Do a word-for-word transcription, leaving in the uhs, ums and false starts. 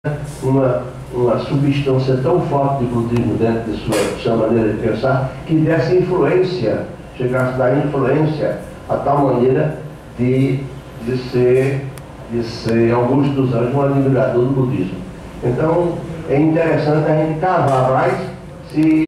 uma, uma substância tão forte de budismo dentro de sua, de sua maneira de pensar, que desse influência, chegasse a dar influência a tal maneira de, de ser, de ser Augusto dos Anjos um admirador do budismo. Então, é interessante a gente cavar mais se